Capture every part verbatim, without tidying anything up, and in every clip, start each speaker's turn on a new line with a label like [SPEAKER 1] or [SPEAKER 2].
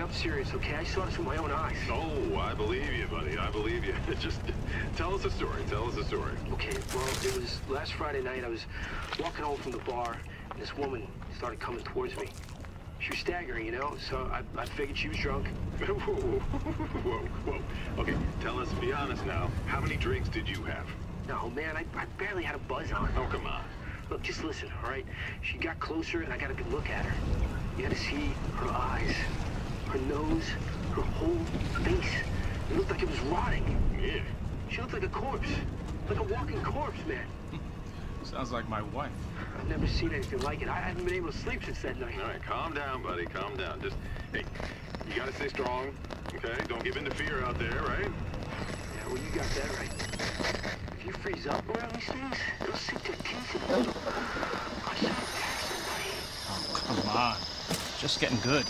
[SPEAKER 1] I'm serious, okay? I saw this with my own eyes.
[SPEAKER 2] Oh, I believe you, buddy. I believe you. Just tell us a story. Tell us a story.
[SPEAKER 1] Okay, well, it was last Friday night. I was walking home from the bar, and this woman started coming towards me. She was staggering, you know, so I, I figured she was drunk.
[SPEAKER 2] Whoa, whoa, whoa. Okay, tell us, be honest now. How many drinks did you have?
[SPEAKER 1] No, man, I, I barely had a buzz on.
[SPEAKER 2] Oh, come on.
[SPEAKER 1] Look, just listen, all right? She got closer, and I got a good look at her. You had to see her eyes, her nose, her whole face. It looked like it was rotting.
[SPEAKER 2] Yeah.
[SPEAKER 1] She looked like a corpse. Like a walking corpse, man.
[SPEAKER 3] Sounds like my wife.
[SPEAKER 1] I've never seen anything like it. I haven't been able to sleep since that night.
[SPEAKER 2] All right, calm down, buddy. Calm down. Just, hey, you gotta stay strong, okay? Don't give in to fear out there, right?
[SPEAKER 1] Yeah, well, you got that right. If you freeze up around these things, it'll sink their teeth in you. I should attack somebody.
[SPEAKER 3] Oh, come on. Just getting good.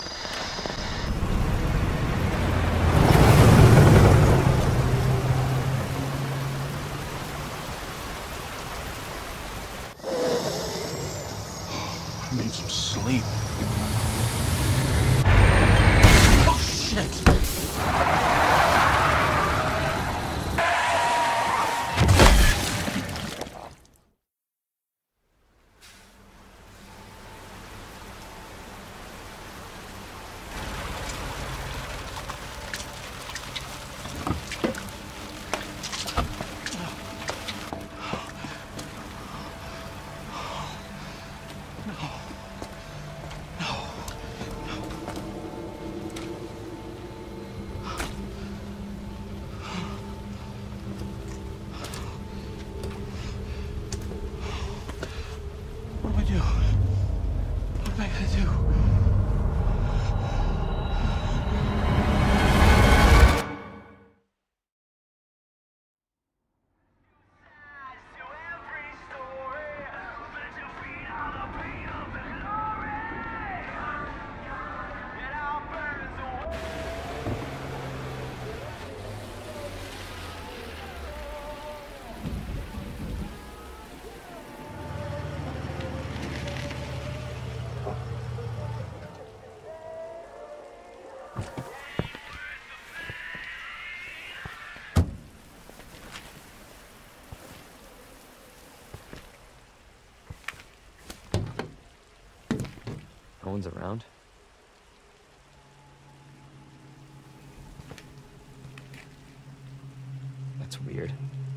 [SPEAKER 3] I need some sleep. Oh, shit!
[SPEAKER 4] No one's around. That's weird.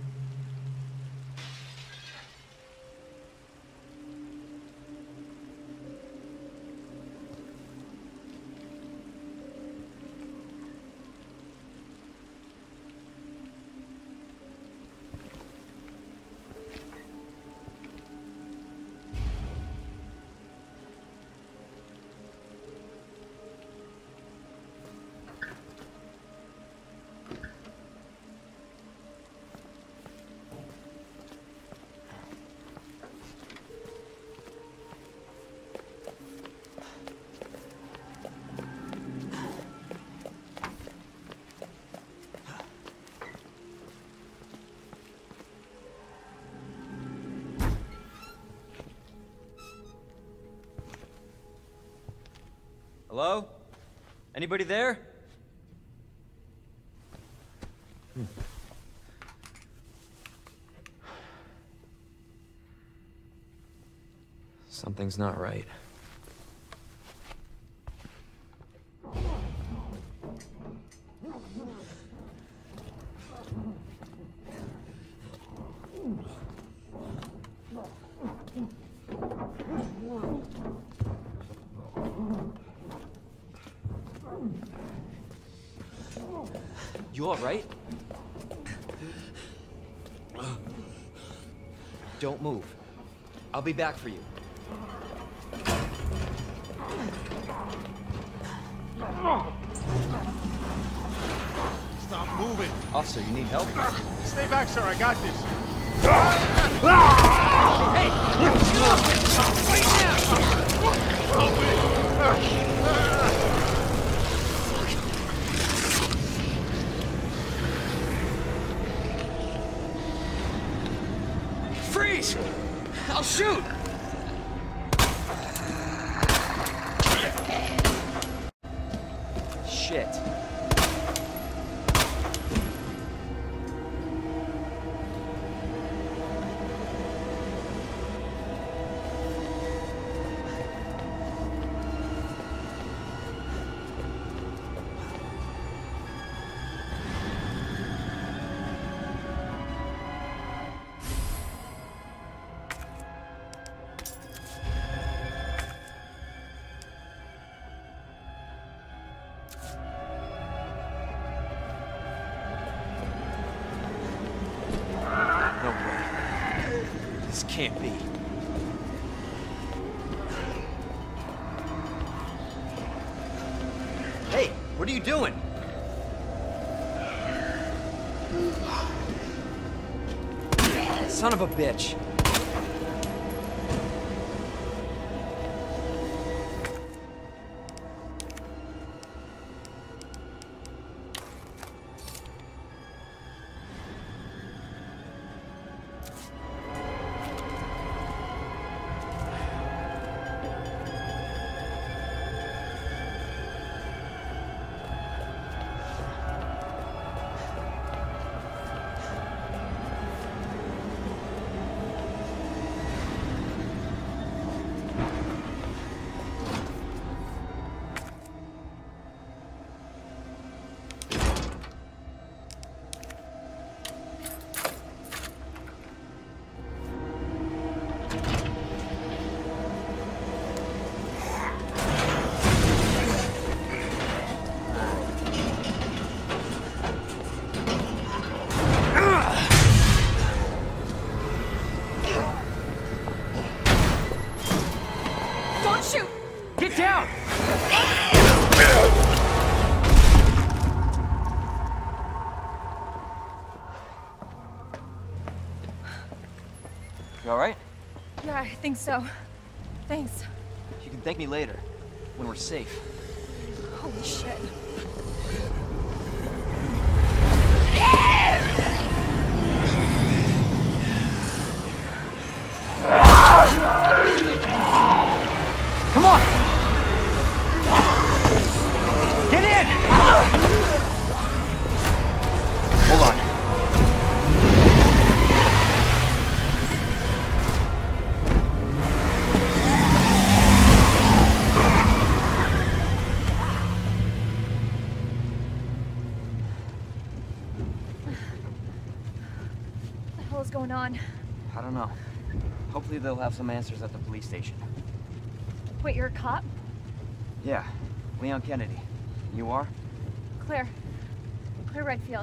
[SPEAKER 4] Hello? Anybody there? Hmm. Something's not right. You all right? Don't move. I'll be back for you.
[SPEAKER 5] Stop moving.
[SPEAKER 4] Officer, you need help?
[SPEAKER 5] Stay back, sir. I got this.
[SPEAKER 4] Hey! Freeze! I'll shoot! can't be. Hey, what are you doing? Son of a bitch. You all right?
[SPEAKER 6] Yeah, I think so. Thanks.
[SPEAKER 4] You can thank me later, when we're safe.
[SPEAKER 6] Holy shit.
[SPEAKER 4] Come on! Get in! Hold on.
[SPEAKER 6] What the hell is going on?
[SPEAKER 4] I don't know. Hopefully they'll have some answers at the police station.
[SPEAKER 6] Wait, you're a cop?
[SPEAKER 4] Yeah, Leon Kennedy. You are?
[SPEAKER 6] Claire. Claire Redfield.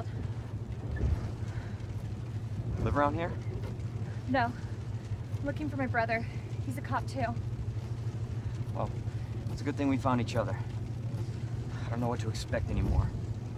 [SPEAKER 4] Live around here?
[SPEAKER 6] No. I'm looking for my brother. He's a cop too.
[SPEAKER 4] Well, it's a good thing we found each other. I don't know what to expect anymore.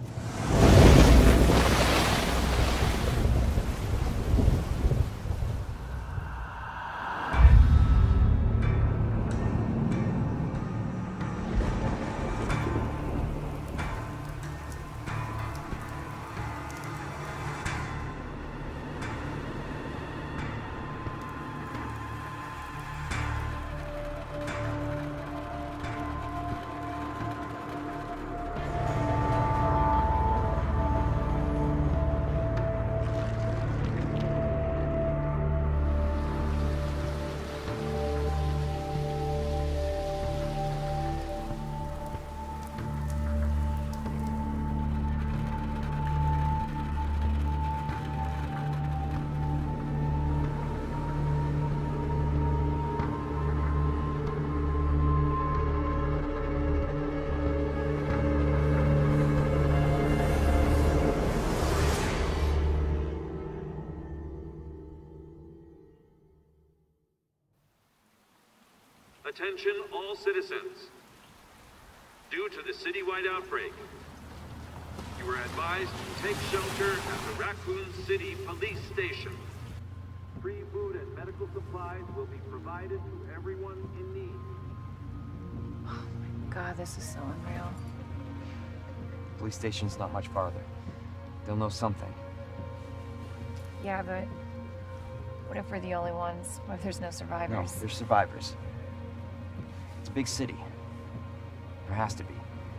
[SPEAKER 2] Attention all citizens. Due to the citywide outbreak, you are advised to take shelter at the Raccoon City Police Station. Free food and medical supplies will be provided to everyone in need.
[SPEAKER 6] Oh my god, this is so unreal.
[SPEAKER 4] Police station's not much farther. They'll know something.
[SPEAKER 6] Yeah, but what if we're the only ones? What if there's no
[SPEAKER 4] No,
[SPEAKER 6] survivors?
[SPEAKER 4] there's survivors. It's a big city. There has to be.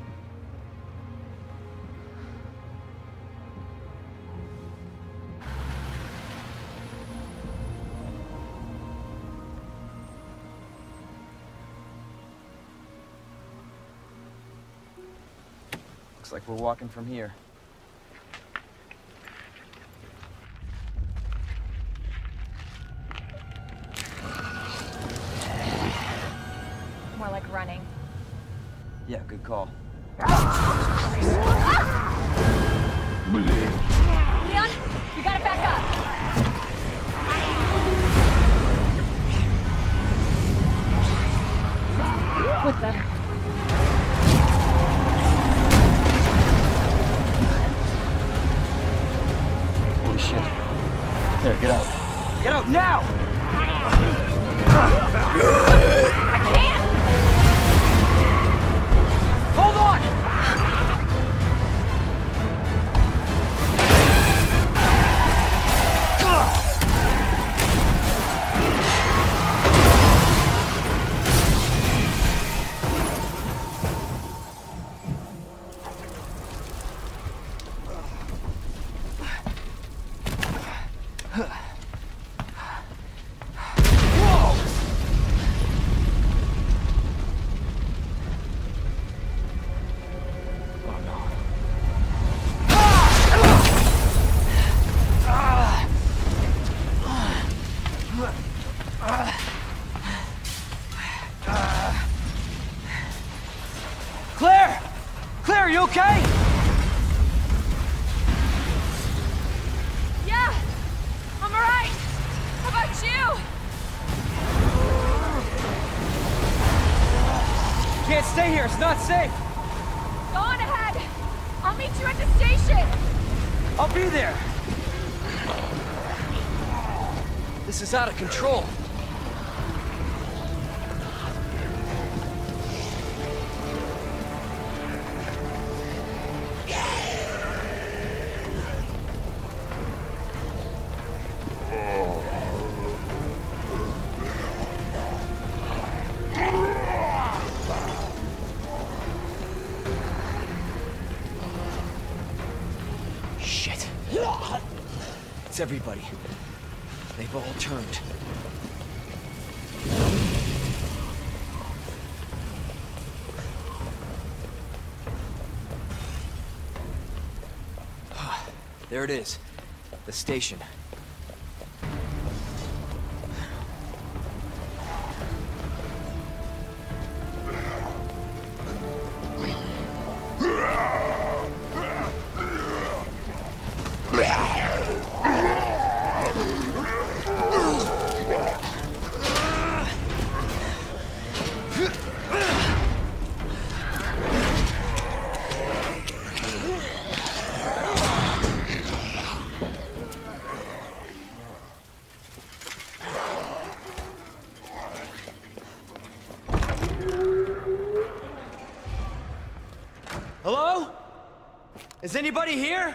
[SPEAKER 4] Looks like we're walking from here.
[SPEAKER 6] More like running.
[SPEAKER 4] Yeah, good call.
[SPEAKER 6] Leon, you gotta back up. with them.
[SPEAKER 4] Holy shit. There, get out. Get out now!
[SPEAKER 6] I can't!
[SPEAKER 4] Hold on! Claire! Claire, are you okay?
[SPEAKER 6] Yeah! I'm alright! How about you?
[SPEAKER 4] Can't stay here, it's not safe!
[SPEAKER 6] Go on ahead! I'll meet you at the station!
[SPEAKER 4] I'll be there! This is out of control. Shit. It's everybody. They've all turned. There it is. The station. Hello? Is anybody here?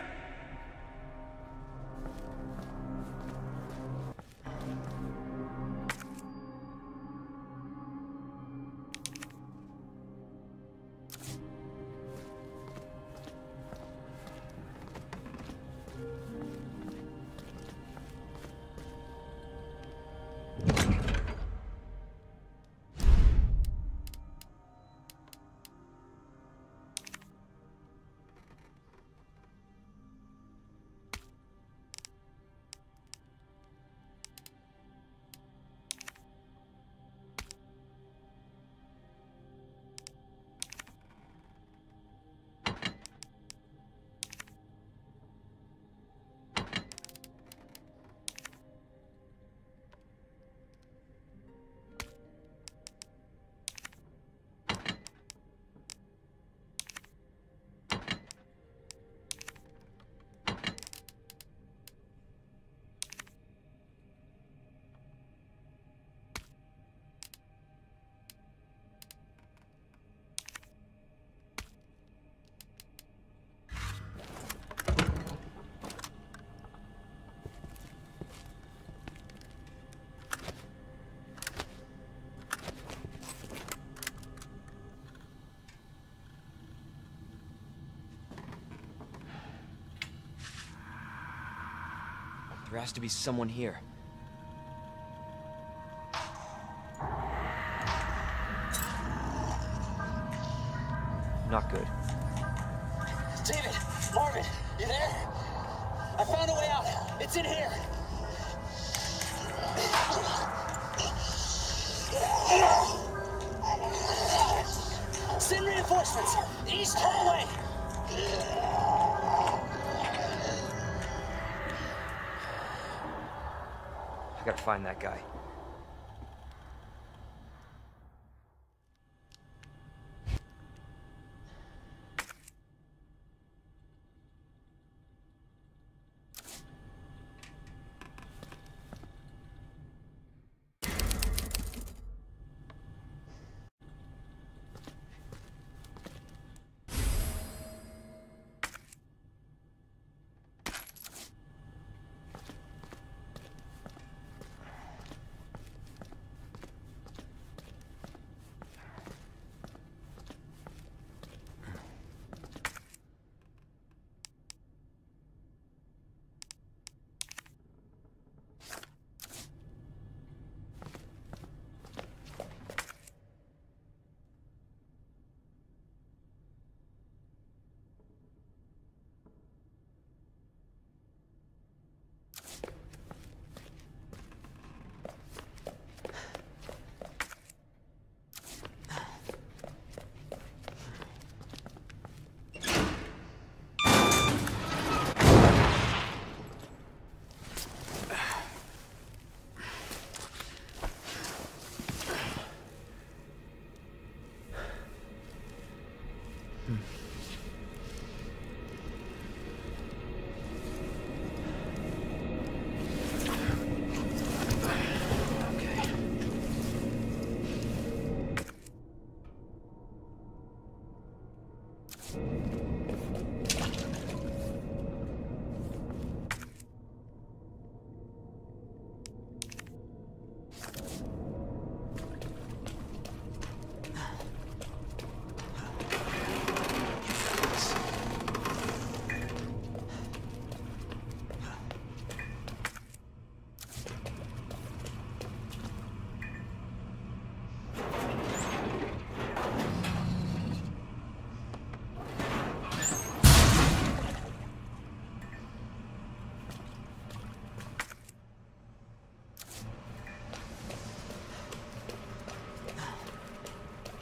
[SPEAKER 4] There has to be someone here. Not good.
[SPEAKER 7] David! Marvin! You there? I found a way out! It's in here! Send reinforcements! East hallway!
[SPEAKER 4] I gotta find that guy.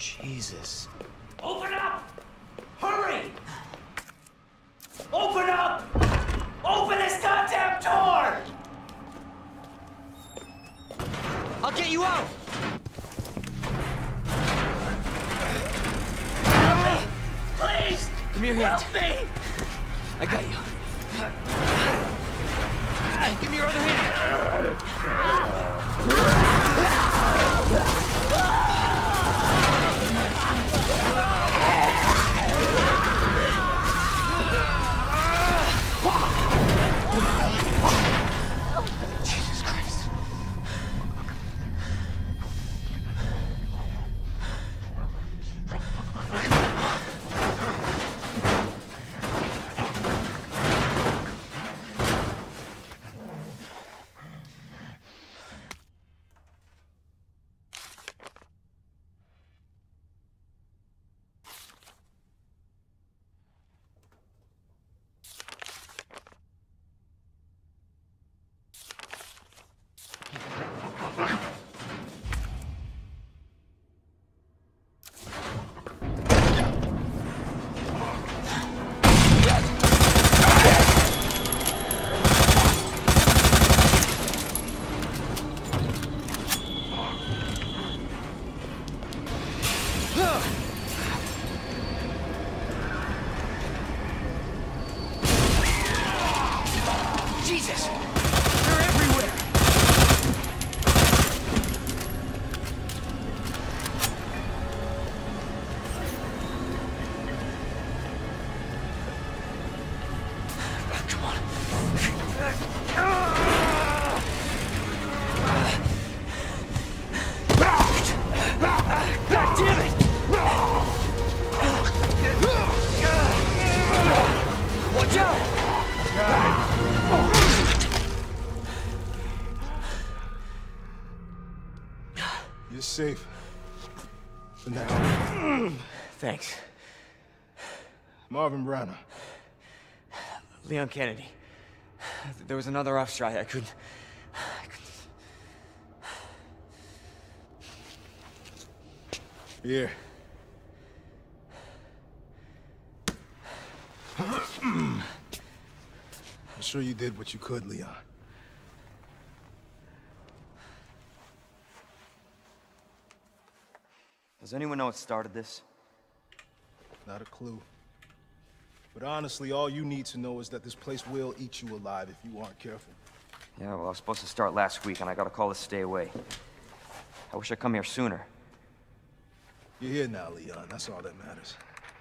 [SPEAKER 8] Jesus.
[SPEAKER 7] Open up! Hurry! Open up! Open this goddamn door!
[SPEAKER 4] I'll get you out!
[SPEAKER 7] Help me! Please!
[SPEAKER 4] Give me your hand.
[SPEAKER 7] Help me!
[SPEAKER 4] I got you. Give me your other hand. Jesus Christ. Jesus! They're everywhere! Come on. God damn it! Watch out!
[SPEAKER 5] You're safe. For now.
[SPEAKER 4] Thanks.
[SPEAKER 5] Marvin Browner.
[SPEAKER 4] Leon Kennedy. There was another off strike. I couldn't... I couldn't...
[SPEAKER 5] Here. I'm sure you did what you could, Leon.
[SPEAKER 4] Does anyone know what started this?
[SPEAKER 5] Not a clue. But honestly, all you need to know is that this place will eat you alive if you aren't careful.
[SPEAKER 4] Yeah, well, I was supposed to start last week, and I got a call to stay away. I wish I'd come here sooner.
[SPEAKER 5] You're here now, Leon. That's all that matters.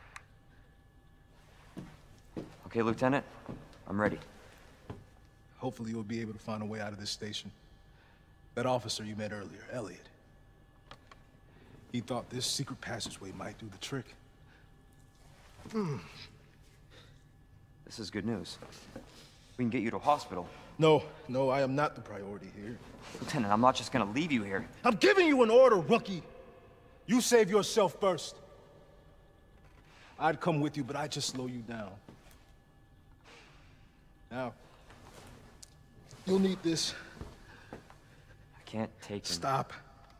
[SPEAKER 4] Okay, Lieutenant? I'm ready.
[SPEAKER 5] Hopefully you'll be able to find a way out of this station. That officer you met earlier, Elliot. He thought this secret passageway might do the trick. Hmm.
[SPEAKER 4] This is good news. We can get you to a hospital.
[SPEAKER 5] No, no, I am not the priority here.
[SPEAKER 4] Lieutenant, I'm not just gonna leave you here.
[SPEAKER 5] I'm giving you an order, rookie! You save yourself first. I'd come with you, but I'd just slow you down. Now, you'll need this.
[SPEAKER 4] I can't take him.
[SPEAKER 5] Stop.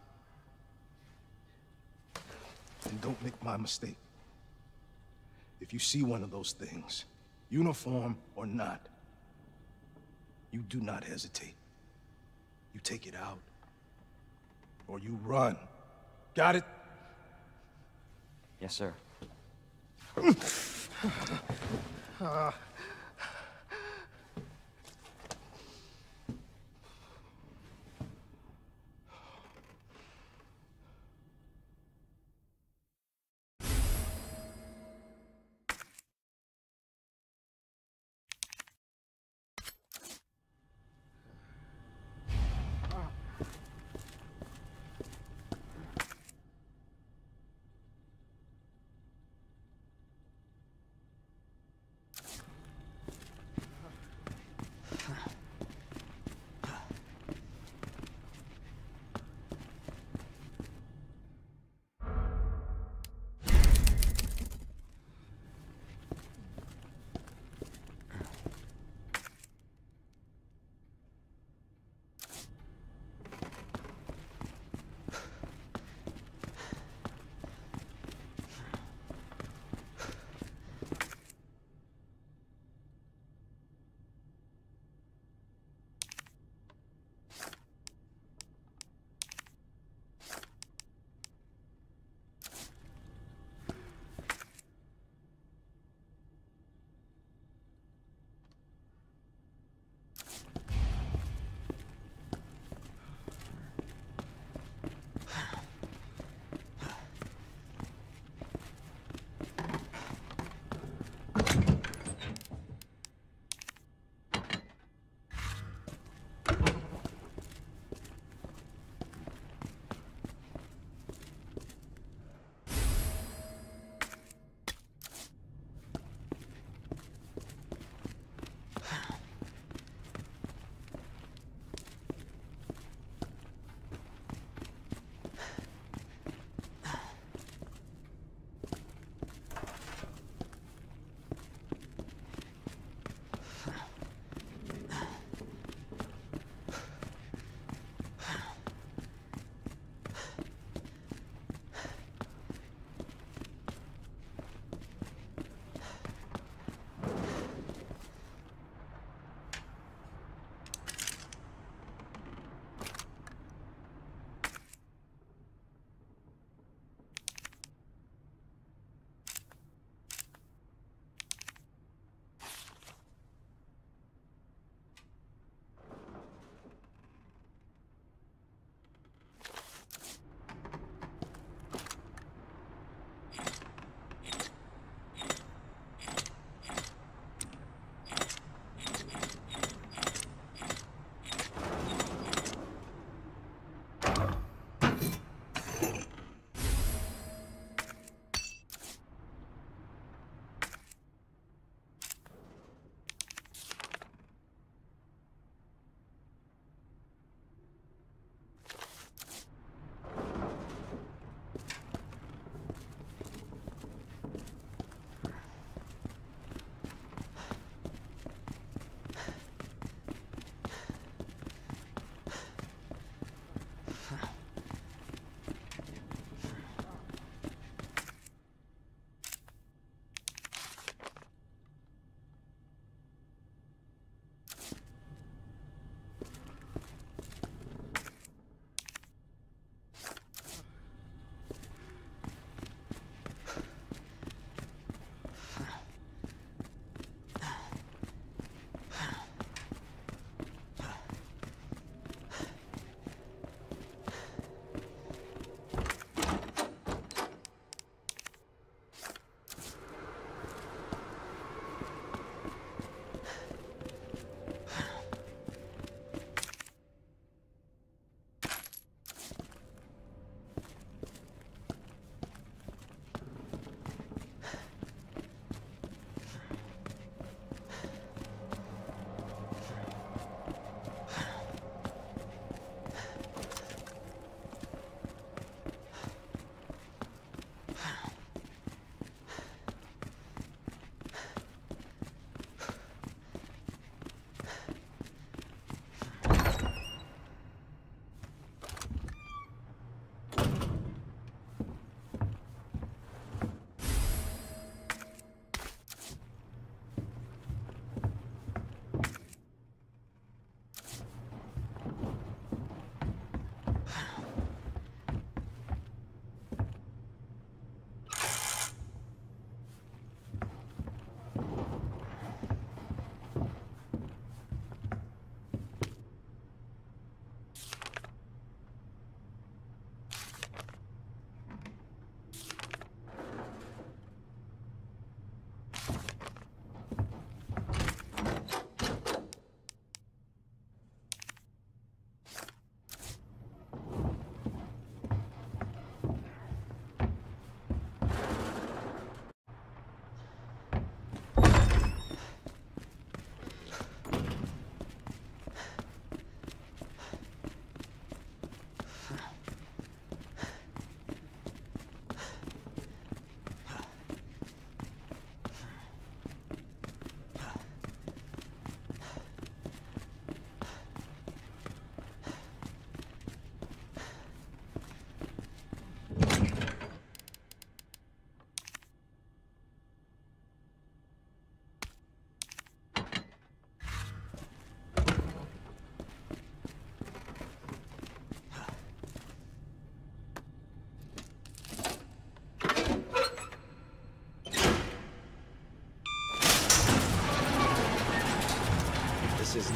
[SPEAKER 5] And don't make my mistake. If you see one of those things, uniform or not, you do not hesitate. You take it out, or you run. Got it?
[SPEAKER 4] Yes, sir.
[SPEAKER 5] uh.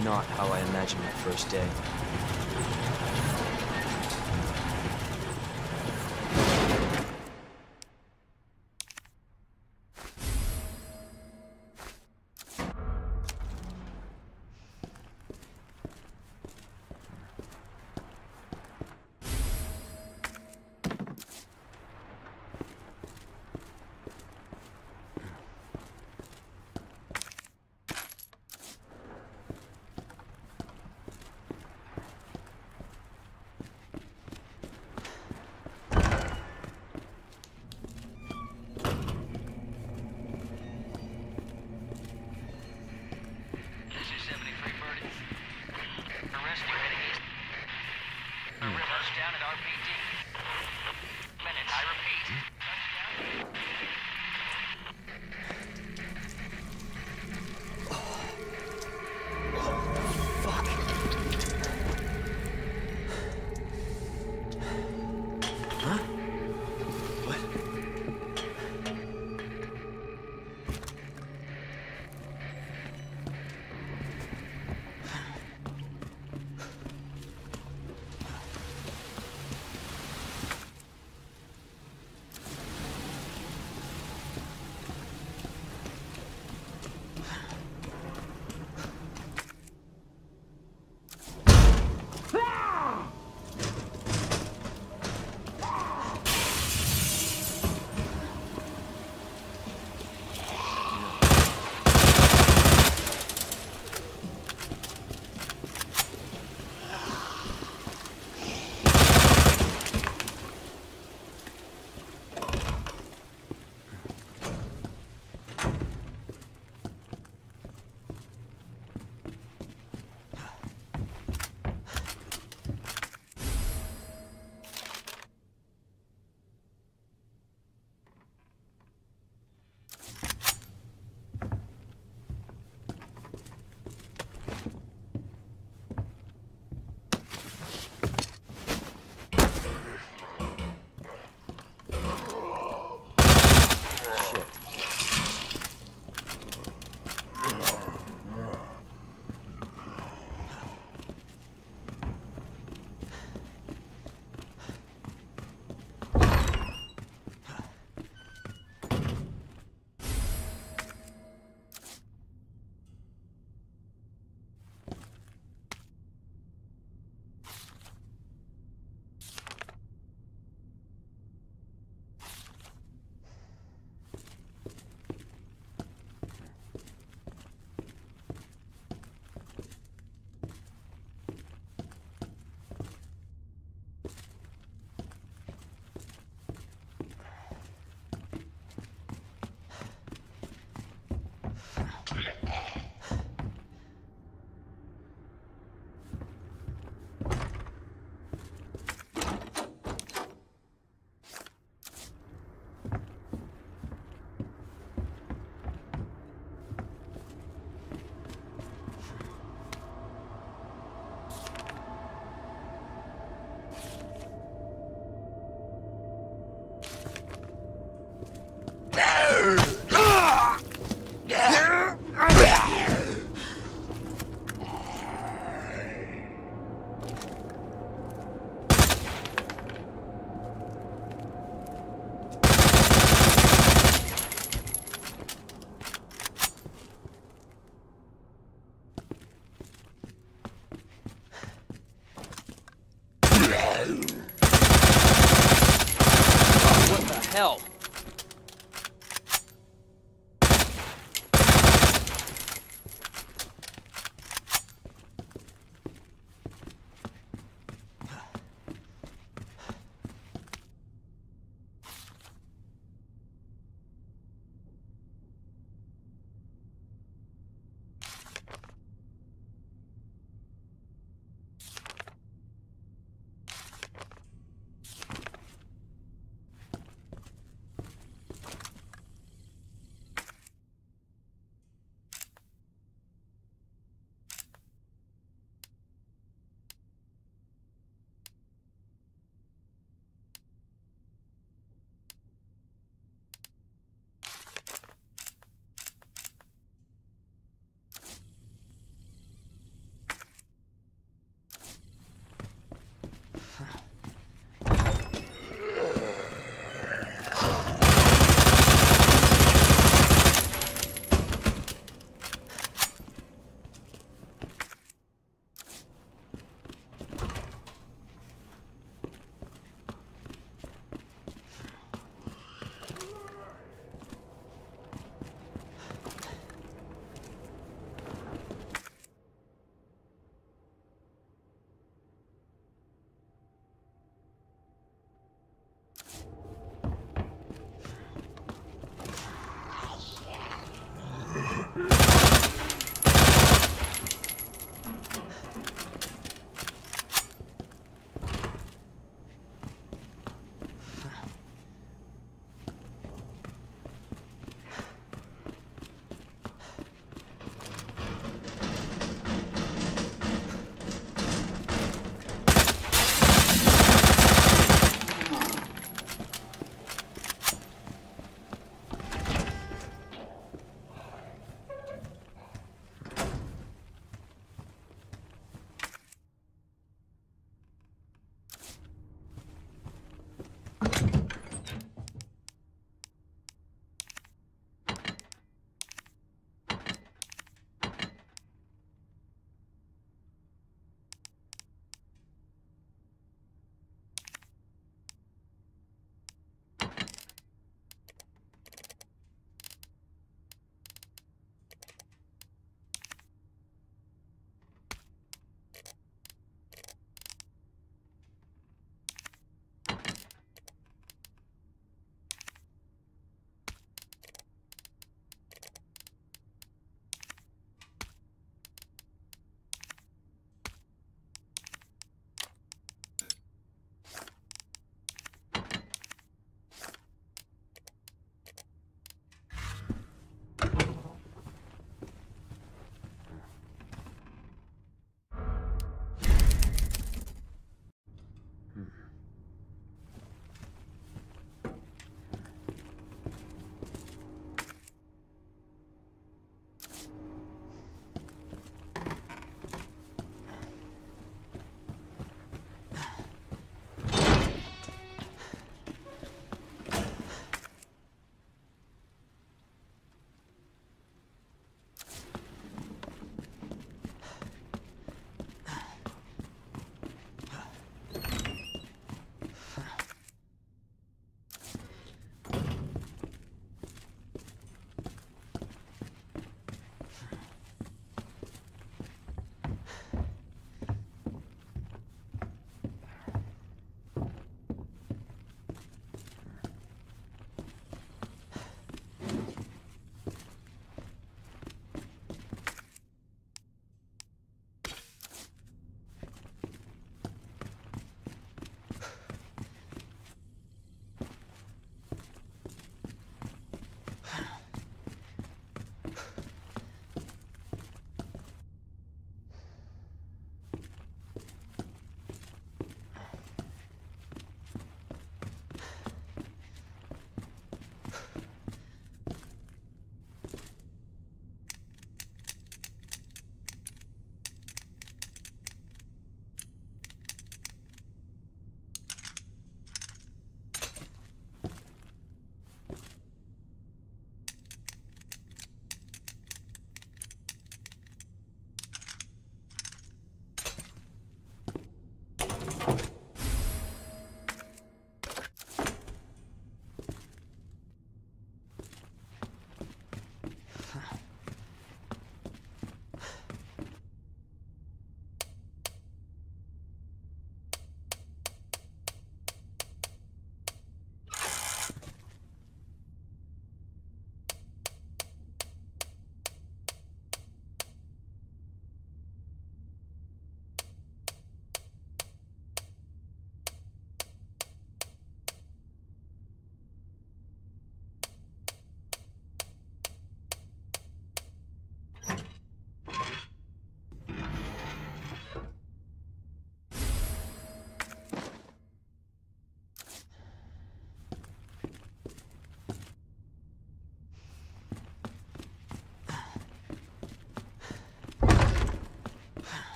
[SPEAKER 4] not how I imagined my first day.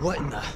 [SPEAKER 8] What in the...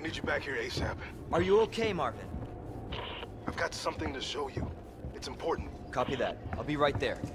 [SPEAKER 5] need you back here ASAP.
[SPEAKER 4] Are you okay, Marvin?
[SPEAKER 5] I've got something to show you. It's important.
[SPEAKER 4] Copy that. I'll be right there.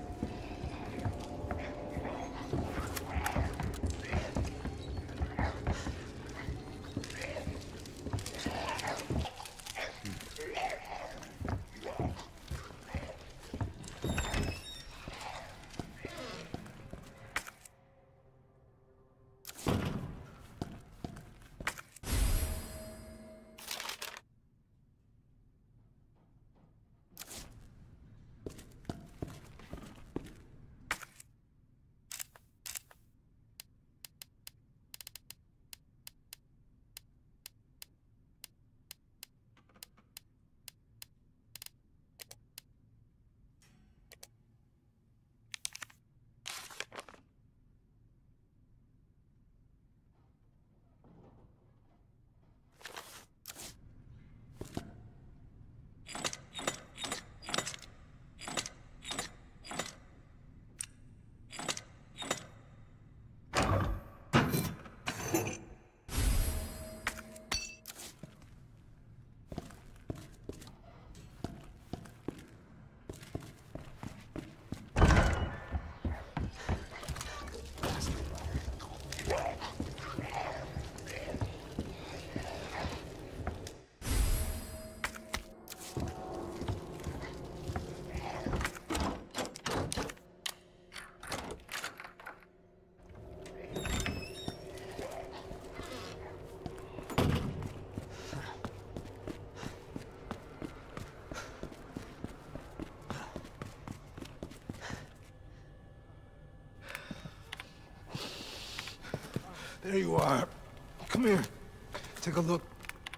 [SPEAKER 5] There you are. Come here. Take a look.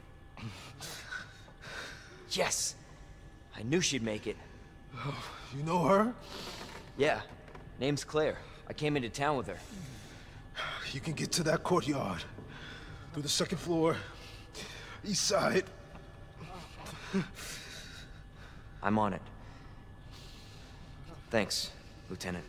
[SPEAKER 4] Yes! I knew she'd make it.
[SPEAKER 5] Oh, you know her?
[SPEAKER 4] Yeah. Name's Claire. I came into town with her.
[SPEAKER 5] You can get to that courtyard. Through the second floor. East side.
[SPEAKER 4] I'm on it. Thanks, Lieutenant.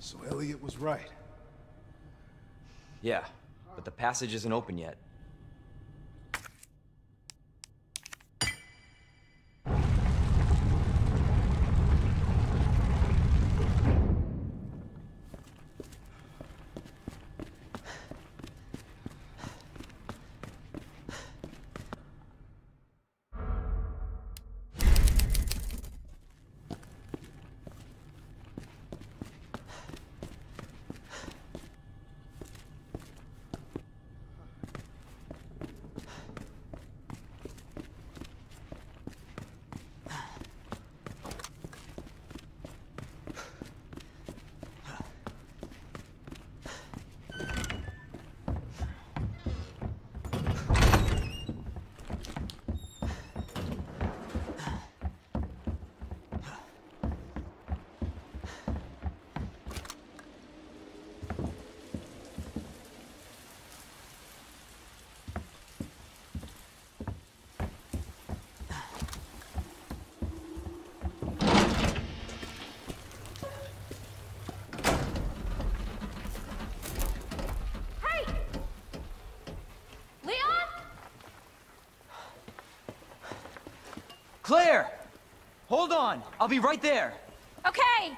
[SPEAKER 5] So Elliot was right.
[SPEAKER 4] Yeah, but the passage isn't open yet. Claire! Hold on! I'll be right there!
[SPEAKER 6] Okay!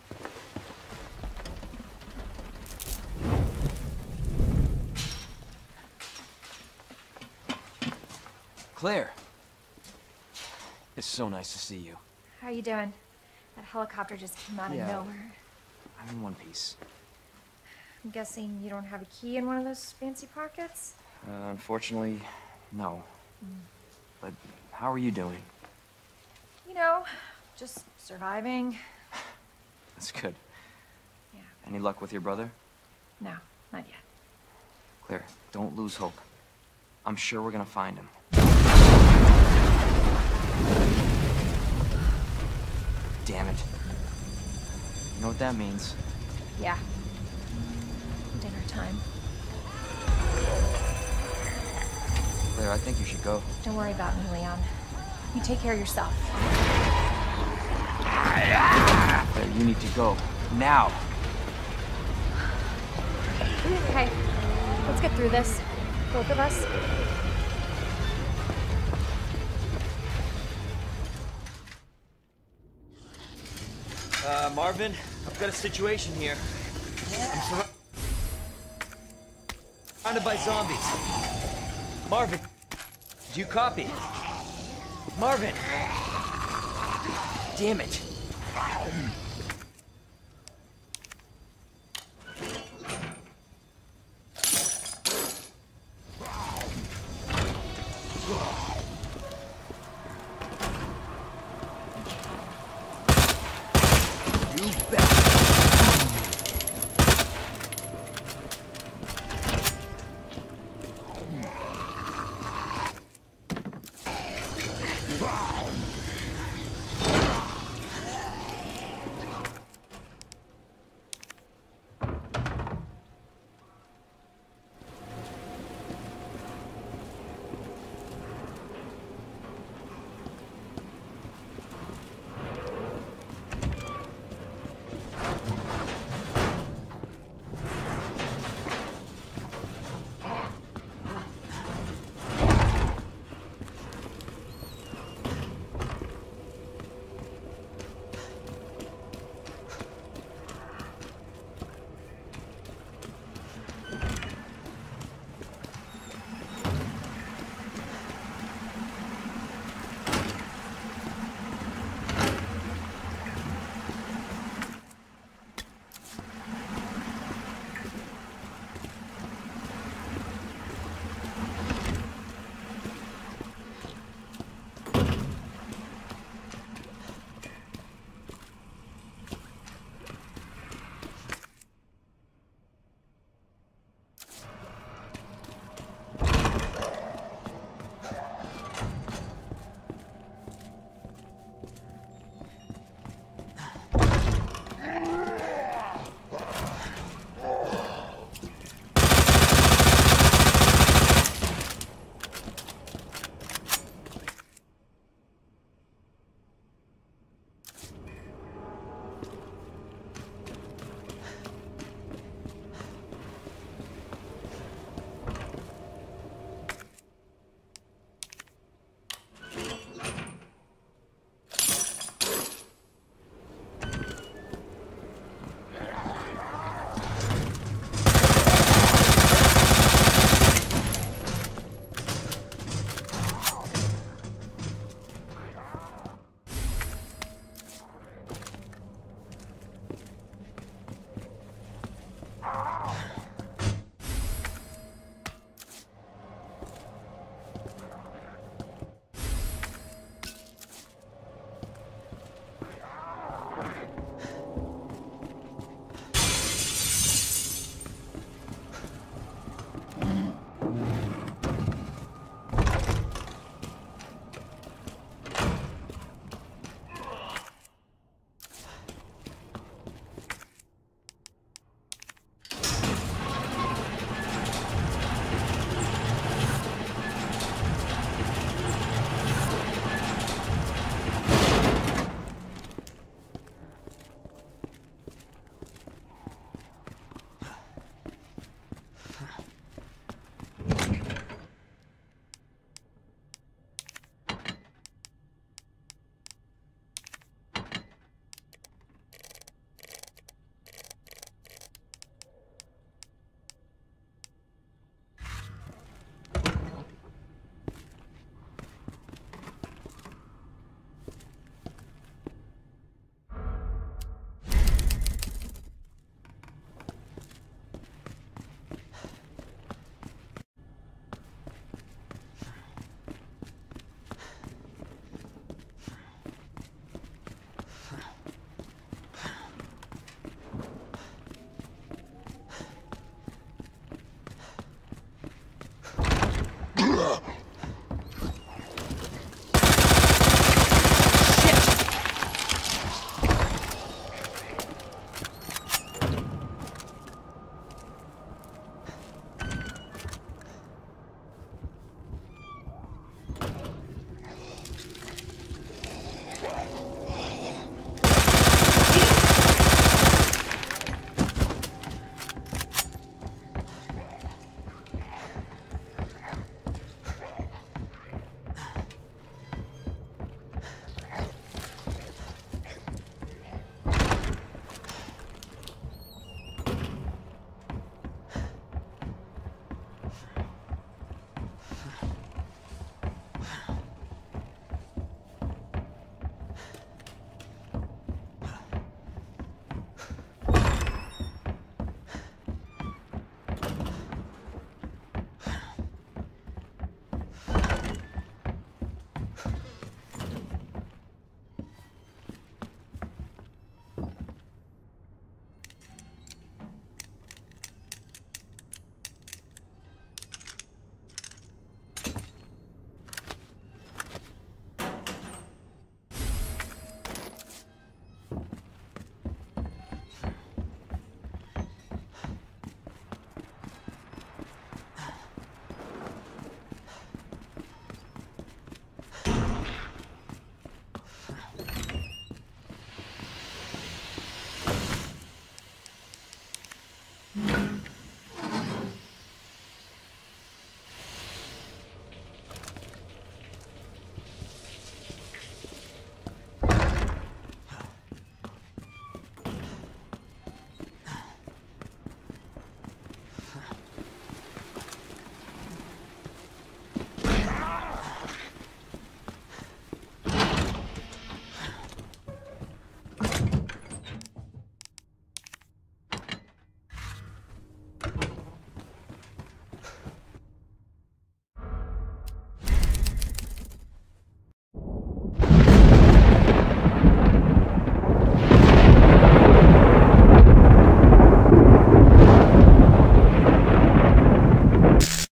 [SPEAKER 4] Claire! It's so nice to see you.
[SPEAKER 6] How you doing? That helicopter just came out
[SPEAKER 4] Yeah.
[SPEAKER 6] of nowhere.
[SPEAKER 4] I'm in one piece.
[SPEAKER 6] I'm guessing you don't have a key in one of those fancy pockets?
[SPEAKER 4] Uh, unfortunately, no. Mm. But how are you doing?
[SPEAKER 6] You know, just surviving.
[SPEAKER 4] That's good.
[SPEAKER 6] Yeah.
[SPEAKER 4] Any luck with your brother?
[SPEAKER 6] No, not yet.
[SPEAKER 4] Claire, don't lose hope. I'm sure we're gonna find him. Damn it. You know what that means?
[SPEAKER 6] Yeah. Dinner time.
[SPEAKER 4] Claire, I think you should go.
[SPEAKER 6] Don't worry about me, Leon. You take care of yourself.
[SPEAKER 4] Claire, you need to go. Now!
[SPEAKER 6] Okay, let's get through this. Both of us.
[SPEAKER 4] Uh, Marvin, I've got a situation here. I'm sur- surrounded by zombies. Marvin, do you copy? Marvin! Damn it. You bet.